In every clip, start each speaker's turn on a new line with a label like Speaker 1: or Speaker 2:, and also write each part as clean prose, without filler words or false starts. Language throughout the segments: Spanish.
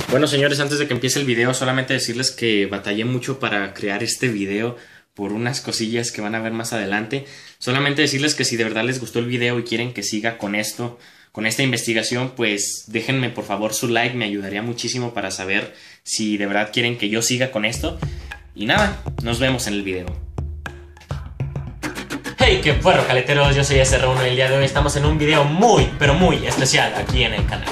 Speaker 1: Bueno, señores, antes de que empiece el video, solamente decirles que batallé mucho para crear este video por unas cosillas que van a ver más adelante. Solamente decirles que si de verdad les gustó el video y quieren que siga con esto, con esta investigación, pues déjenme por favor su like, me ayudaría muchísimo para saber si de verdad quieren que yo siga con esto. Y nada, nos vemos en el video. Hey, qué perro caleteros, yo soy SR1 y el día de hoy estamos en un video muy, pero muy especial aquí en el canal.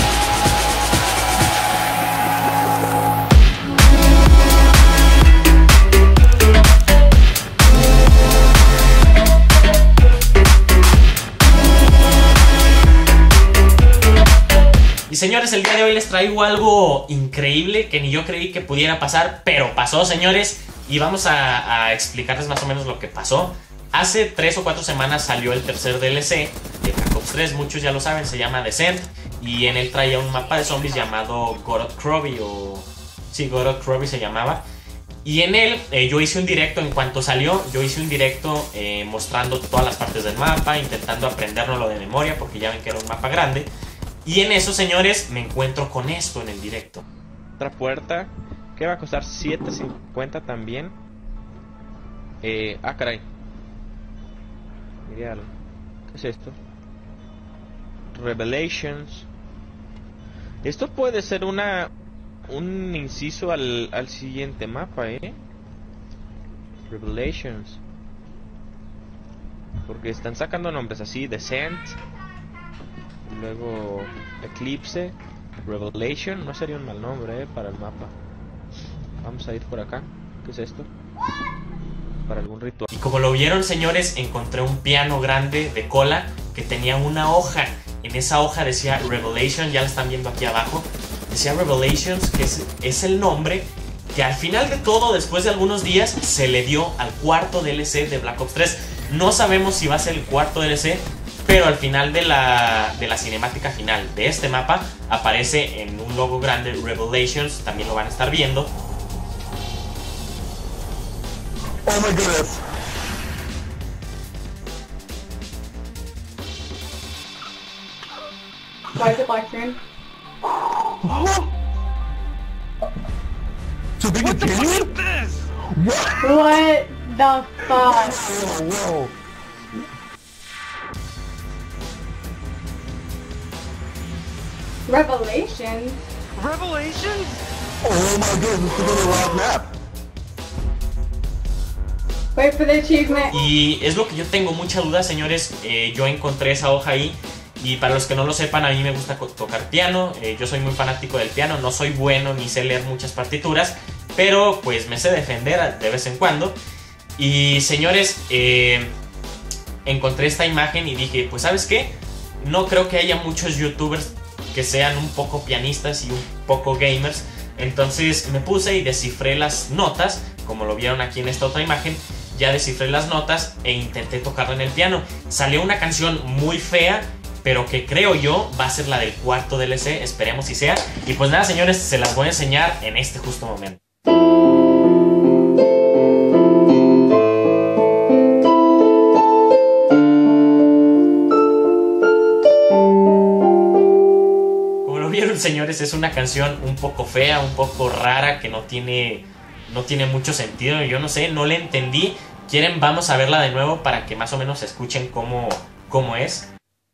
Speaker 1: Y señores, el día de hoy les traigo algo increíble que ni yo creí que pudiera pasar, pero pasó, señores, y vamos a explicarles más o menos lo que pasó. Hace 3 o 4 semanas salió el tercer DLC de Black Ops 3, muchos ya lo saben, se llama Descent, y en él traía un mapa de zombies llamado Gorod Krovi, sí, Gorod Krovi se llamaba. Y en él yo hice un directo en cuanto salió, mostrando todas las partes del mapa, intentando aprendérnoslo de memoria, porque ya ven que era un mapa grande. Y en eso, señores, me encuentro con esto en el directo.
Speaker 2: Otra puerta que va a costar $7.50 también. Caray. Miré algo. ¿Qué es esto? Revelations. Esto puede ser un inciso al siguiente mapa, Revelations. Porque están sacando nombres así, Descent. Luego Eclipse, Revelation, no sería un mal nombre para el mapa. Vamos a ir por acá. ¿Qué es esto? Para algún ritual.
Speaker 1: Y como lo vieron, señores, encontré un piano grande de cola que tenía una hoja. En esa hoja decía Revelation, ya la están viendo aquí abajo. Decía Revelations, que es el nombre que al final de todo, después de algunos días, se le dio al cuarto DLC de Black Ops 3. No sabemos si va a ser el cuarto DLC, pero al final de la cinemática final de este mapa aparece en un logo grande Revelations, también lo van a estar viendo.
Speaker 3: Oh my goodness.
Speaker 4: Why is it black screen?
Speaker 3: So big a piano?
Speaker 4: What the fuck?
Speaker 3: Whoa.
Speaker 4: Revelations?
Speaker 5: Revelations?
Speaker 3: Oh my goodness, this is gonna be a wild map.
Speaker 4: Wait for the achievement.
Speaker 1: Y es lo que yo tengo mucha duda, señores. Yo encontré esa hoja ahí. Y para los que no lo sepan, a mí me gusta tocar piano. Yo soy muy fanático del piano. No soy bueno ni sé leer muchas partituras, pero pues me sé defender de vez en cuando. Y señores, encontré esta imagen y dije, pues ¿sabes qué? No creo que haya muchos youtubers que sean un poco pianistas y un poco gamers. Entonces me puse y descifré las notas, como lo vieron aquí en esta otra imagen. Ya descifré las notas e intenté tocarla en el piano. Salió una canción muy fea, pero que creo yo va a ser la del cuarto DLC. Esperemos si sea. Y pues nada, señores, se las voy a enseñar en este justo momento. Señores, es una canción un poco fea, un poco rara, que no tiene mucho sentido. Yo no sé, no le entendí. ¿Quieren? Vamos a verla de nuevo para que más o menos escuchen cómo es.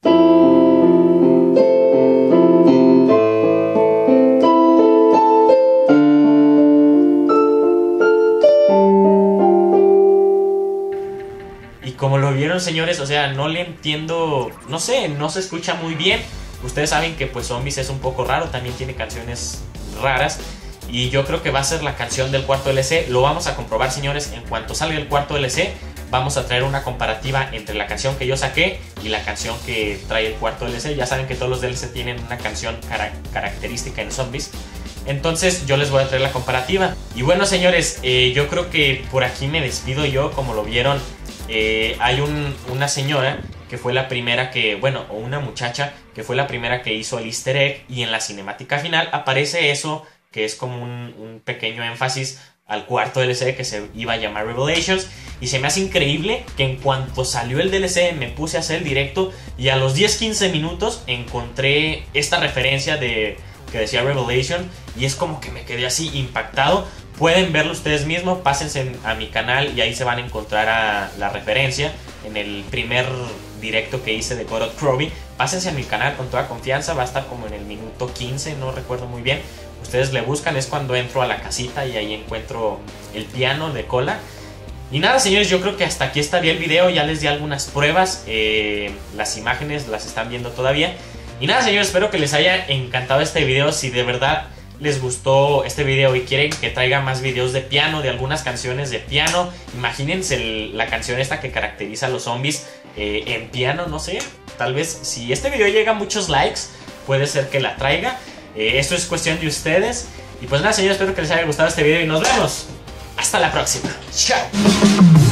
Speaker 1: Y como lo vieron, señores, o sea, no le entiendo, no sé, no se escucha muy bien. Ustedes saben que pues Zombies es un poco raro, también tiene canciones raras. Y yo creo que va a ser la canción del cuarto DLC. Lo vamos a comprobar, señores, en cuanto salga el cuarto DLC. Vamos a traer una comparativa entre la canción que yo saqué y la canción que trae el cuarto DLC. Ya saben que todos los DLC tienen una canción característica en Zombies. Entonces yo les voy a traer la comparativa. Y bueno, señores, yo creo que por aquí me despido yo. Como lo vieron, hay una señora que fue la primera o una muchacha que fue la primera que hizo el easter egg, y en la cinemática final aparece eso, que es como un pequeño énfasis al cuarto DLC que se iba a llamar Revelations. Y se me hace increíble que en cuanto salió el DLC me puse a hacer el directo y a los 10-15 minutos encontré esta referencia de que decía Revelation, y es como que me quedé así impactado. Pueden verlo ustedes mismos, pásense a mi canal y ahí se van a encontrar a la referencia en el primer directo que hice de God of Krovi. Pásense a mi canal con toda confianza, va a estar como en el minuto 15, no recuerdo muy bien. Ustedes le buscan, es cuando entro a la casita y ahí encuentro el piano de cola. Y nada, señores, yo creo que hasta aquí estaría el video. Ya les di algunas pruebas, las imágenes las están viendo todavía. Y nada, señores, espero que les haya encantado este video. Si de verdad les gustó este video y quieren que traiga más videos de piano, de algunas canciones de piano, imagínense la canción esta que caracteriza a los zombies en piano, no sé. Tal vez si este video llega a muchos likes, puede ser que la traiga. Esto es cuestión de ustedes. Y pues nada, señores, espero que les haya gustado este video y nos vemos hasta la próxima. Chao.